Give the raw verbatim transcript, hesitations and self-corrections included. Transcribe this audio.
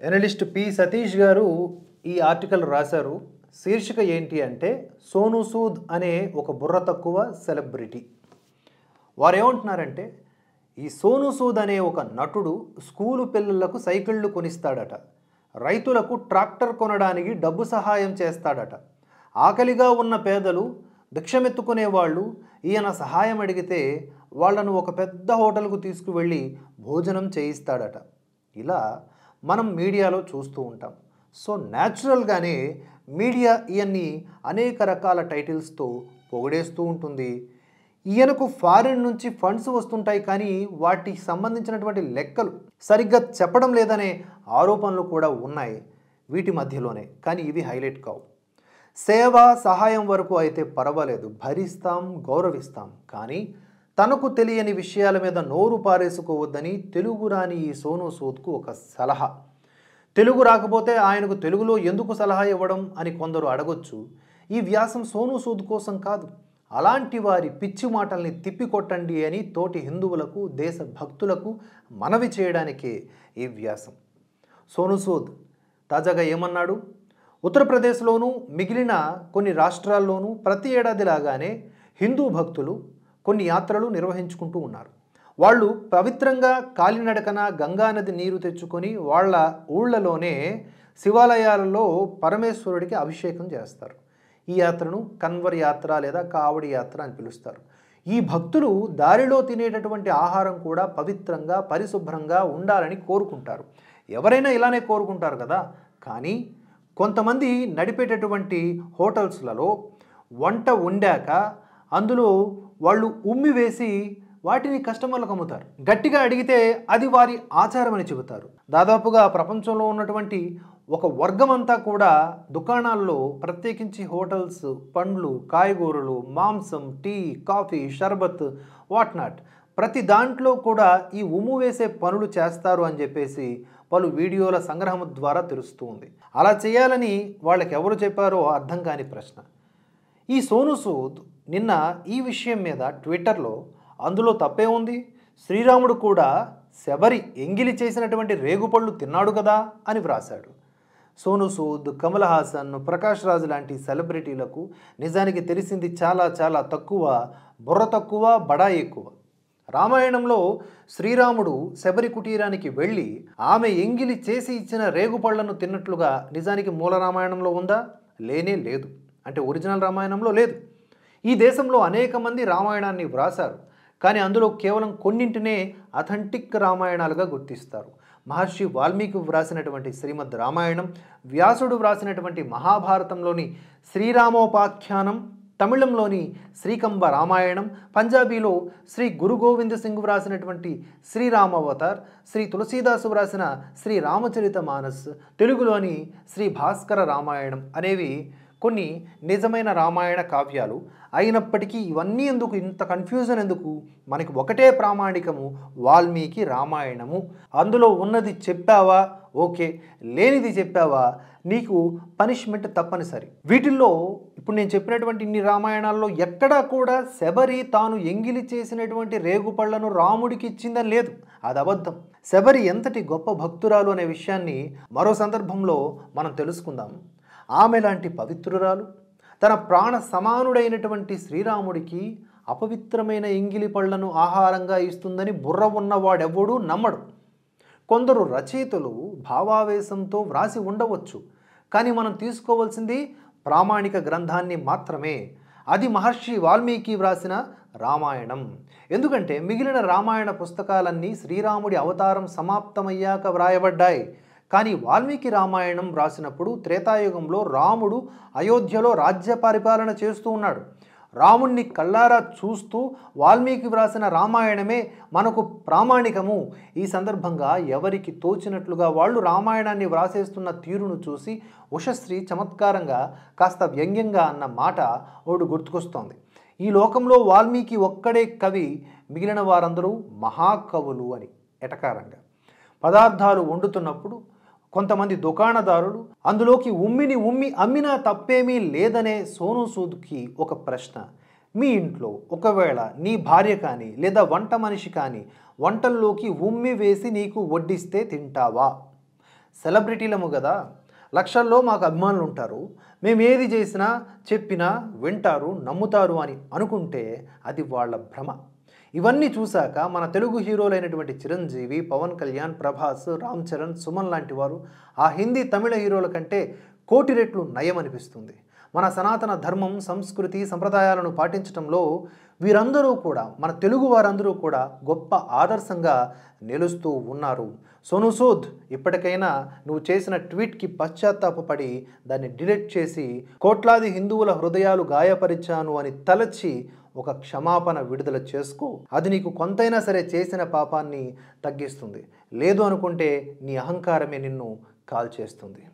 Analyst P Satish గారు ఈ article రాశారు. శీర్షిక ఏంటి అంటే సోనూ సూద్ అనే ఒక బుర్ర తక్కువ సెలబ్రిటీ. వారు ఏమంటున్నారంటే ఈ సోనూ సూద్ అనే ఒక నటుడు స్కూలు పిల్లలకు సైకిళ్ళు కొనిస్తాడట, రైతులకు ట్రాక్టర్ కొనడానికి డబ్బు సహాయం చేస్తాడట, ఆకలిగా ఉన్న పేదలు భిక్షమెత్తుకునే వాళ్ళు ఈయన సహాయం అడిగితే వాళ్ళను ఒక పెద్ద హోటల్కు తీసుకువెళ్ళి భోజనం చేయిస్తాడట. ఇలా మనం మీడియాలో చూస్తూ ఉంటాం. సో న్యాచురల్గానే మీడియా ఈయన్ని అనేక రకాల టైటిల్స్తో పొగిడేస్తూ ఉంటుంది. ఈయనకు ఫారిన్ నుంచి ఫండ్స్ వస్తుంటాయి, కానీ వాటికి సంబంధించినటువంటి లెక్కలు సరిగ్గా చెప్పడం లేదనే ఆరోపణలు కూడా ఉన్నాయి వీటి మధ్యలోనే. కానీ ఇవి హైలైట్ కావు. సేవ సహాయం వరకు అయితే పర్వాలేదు, భరిస్తాం, గౌరవిస్తాం. కానీ తనకు తెలియని విషయాల మీద నోరు పారేసుకోవద్దని తెలుగు రాని ఈ సోనూ సూద్కు ఒక సలహా. తెలుగు రాకపోతే ఆయనకు తెలుగులో ఎందుకు సలహా ఇవ్వడం అని కొందరు అడగొచ్చు. ఈ వ్యాసం సోనూ సూద్ కోసం కాదు, అలాంటి వారి పిచ్చి మాటల్ని తిప్పికొట్టండి అని తోటి హిందువులకు, దేశ భక్తులకు మనవి చేయడానికే ఈ వ్యాసం. సోనూ సూద్ తాజాగా ఏమన్నాడు? ఉత్తరప్రదేశ్లోనూ మిగిలిన కొన్ని రాష్ట్రాల్లోనూ ప్రతి ఏడాది లాగానే హిందూ భక్తులు కొన్ని యాత్రలు నిర్వహించుకుంటూ ఉన్నారు. వాళ్ళు పవిత్రంగా కాలినడకన గంగానది నీరు తెచ్చుకొని వాళ్ళ ఊళ్ళలోనే శివాలయాలలో పరమేశ్వరుడికి అభిషేకం చేస్తారు. ఈ యాత్రను కన్వర్ యాత్ర లేదా కావడి యాత్ర అని పిలుస్తారు. ఈ భక్తులు దారిలో తినేటటువంటి ఆహారం కూడా పవిత్రంగా, పరిశుభ్రంగా ఉండాలని కోరుకుంటారు. ఎవరైనా ఇలానే కోరుకుంటారు కదా. కానీ కొంతమంది నడిపేటటువంటి హోటల్స్లలో వంట వండాక అందులో వాళ్ళు ఉమ్మి వేసి వాటిని కస్టమర్లకు అమ్ముతారు. గట్టిగా అడిగితే అది వారి ఆచారం అని చెబుతారు. దాదాపుగా ప్రపంచంలో ఉన్నటువంటి ఒక వర్గం అంతా కూడా దుకాణాల్లో, ప్రత్యేకించి హోటల్స్, పండ్లు, కాయగూరలు, మాంసం, టీ, కాఫీ, షర్బత్, వాట్ నాట్, ప్రతి దాంట్లో కూడా ఈ ఉమ్ము వేసే పనులు చేస్తారు అని చెప్పేసి పలు వీడియోల సంగ్రహం ద్వారా తెలుస్తూ ఉంది. అలా చేయాలని వాళ్ళకి ఎవరు చెప్పారో అర్థం కాని ప్రశ్న. ఈ సోనూ సూద్ నిన్న ఈ విషయం మీద ట్విట్టర్లో అందులో తప్పే ఉంది, శ్రీరాముడు కూడా శబరి ఎంగిలి చేసినటువంటి రేగుపళ్ళు తిన్నాడు కదా అని వ్రాశాడు. సోనూ సూద్, కమల్ హాసన్, ప్రకాష్ రాజ్ లాంటి సెలబ్రిటీలకు నిజానికి తెలిసింది చాలా చాలా తక్కువ, బుర్ర తక్కువ, బడా ఎక్కువ. రామాయణంలో శ్రీరాముడు శబరి కుటీరానికి వెళ్ళి ఆమె ఎంగిలి చేసి ఇచ్చిన రేగుపళ్లను తిన్నట్లుగా నిజానికి మూల రామాయణంలో ఉందా? లేనే లేదు. అంటే ఒరిజినల్ రామాయణంలో లేదు. ఈ దేశంలో అనేక మంది రామాయణాన్ని వ్రాసారు, కానీ అందులో కేవలం కొన్నింటినే అథెంటిక్ రామాయణాలుగా గుర్తిస్తారు. మహర్షి వాల్మీకి వ్రాసినటువంటి శ్రీమద్ రామాయణం, వ్యాసుడు వ్రాసినటువంటి మహాభారతంలోని శ్రీరామోపాఖ్యానం, తమిళంలోని శ్రీకంబ రామాయణం, పంజాబీలో శ్రీ గురు గోవింద్ సింగ్ వ్రాసినటువంటి శ్రీరామావతార్, శ్రీ తులసీదాసు వ్రాసిన శ్రీ రామచరిత మానస్, తెలుగులోని శ్రీ భాస్కర రామాయణం అనేవి కొన్ని నిజమైన రామాయణ కావ్యాలు. అయినప్పటికీ ఇవన్నీ ఎందుకు, ఇంత కన్ఫ్యూజన్ ఎందుకు? మనకి ఒకటే ప్రామాణికము, వాల్మీకి రామాయణము. అందులో ఉన్నది చెప్పావా ఓకే, లేనిది చెప్పావా నీకు పనిష్మెంట్ తప్పనిసరి. వీటిల్లో ఇప్పుడు నేను చెప్పినటువంటి ఇన్ని రామాయణాల్లో ఎక్కడా కూడా శబరి తాను ఎంగిలి చేసినటువంటి రేగుపళ్లను రాముడికి ఇచ్చిందని లేదు. అది అబద్ధం. శబరి ఎంతటి గొప్ప భక్తురాలు అనే విషయాన్ని మరో సందర్భంలో మనం తెలుసుకుందాం. ఆమె లాంటి పవిత్రురాలు తన ప్రాణ సమానుడైనటువంటి శ్రీరాముడికి అపవిత్రమైన ఎంగిలి పళ్లను ఆహారంగా ఇస్తుందని బుర్ర ఉన్నవాడెవ్వడూ నమ్మడు. కొందరు రచయితలు భావావేశంతో వ్రాసి ఉండవచ్చు, కానీ మనం తీసుకోవాల్సింది ప్రామాణిక గ్రంథాన్ని మాత్రమే. అది మహర్షి వాల్మీకి వ్రాసిన రామాయణం. ఎందుకంటే మిగిలిన రామాయణ పుస్తకాలన్నీ శ్రీరాముడి అవతారం సమాప్తమయ్యాక వ్రాయబడ్డాయి. కానీ వాల్మీకి రామాయణం వ్రాసినప్పుడు త్రేతాయుగంలో రాముడు అయోధ్యలో రాజ్య పరిపాలన చేస్తూ ఉన్నాడు. రాముణ్ణి కళ్ళారా చూస్తూ వాల్మీకి వ్రాసిన రామాయణమే మనకు ప్రామాణికము. ఈ సందర్భంగా ఎవరికి తోచినట్లుగా వాళ్ళు రామాయణాన్ని వ్రాసేస్తున్న తీరును చూసి ఉషశ్రీ చమత్కారంగా కాస్త వ్యంగ్యంగా అన్న మాట ఒకడు గుర్తుకొస్తోంది. ఈ లోకంలో వాల్మీకి ఒక్కడే కవి, మిగిలిన వారందరూ మహాకవులు అని ఎటకారంగా. పదార్థాలు వండుతున్నప్పుడు కొంతమంది దుకాణదారులు అందులోకి ఉమ్మిని ఉమ్మి అమ్మినా తప్పేమీ లేదనే సోనూ సూద్కి ఒక ప్రశ్న. మీ ఇంట్లో ఒకవేళ నీ భార్య కానీ లేదా వంట మనిషి కానీ వంటల్లోకి ఉమ్మి వేసి నీకు వడ్డిస్తే తింటావా? సెలబ్రిటీలము కదా, లక్షల్లో మాకు అభిమానులు ఉంటారు, మేము ఏది చేసినా చెప్పినా వింటారు నమ్ముతారు అని అనుకుంటే అది వాళ్ళ భ్రమ. ఇవన్నీ చూశాక మన తెలుగు హీరోలైనటువంటి చిరంజీవి, పవన్ కళ్యాణ్, ప్రభాస్, రామ్ చరణ్, సుమన్ లాంటి వారు ఆ హిందీ తమిళ హీరోల కంటే కోటి రెట్లు నయం అనిపిస్తుంది. మన సనాతన ధర్మం, సంస్కృతి, సంప్రదాయాలను పాటించడంలో వీరందరూ కూడా, మన తెలుగు వారందరూ కూడా గొప్ప ఆదర్శంగా నిలుస్తూ ఉన్నారు. సోనూ సూద్, ఇప్పటికైనా నువ్వు చేసిన ట్వీట్కి పశ్చాత్తాపపడి దాన్ని డిలీట్ చేసి కోట్లాది హిందువుల హృదయాలు గాయపరిచాను అని తలచి ఒక క్షమాపణ విడుదల చేసుకో. అది నీకు కొంతైనా సరే చేసిన పాపాన్ని తగ్గిస్తుంది. లేదు అనుకుంటే నీ అహంకారమే నిన్ను కాల్చేస్తుంది.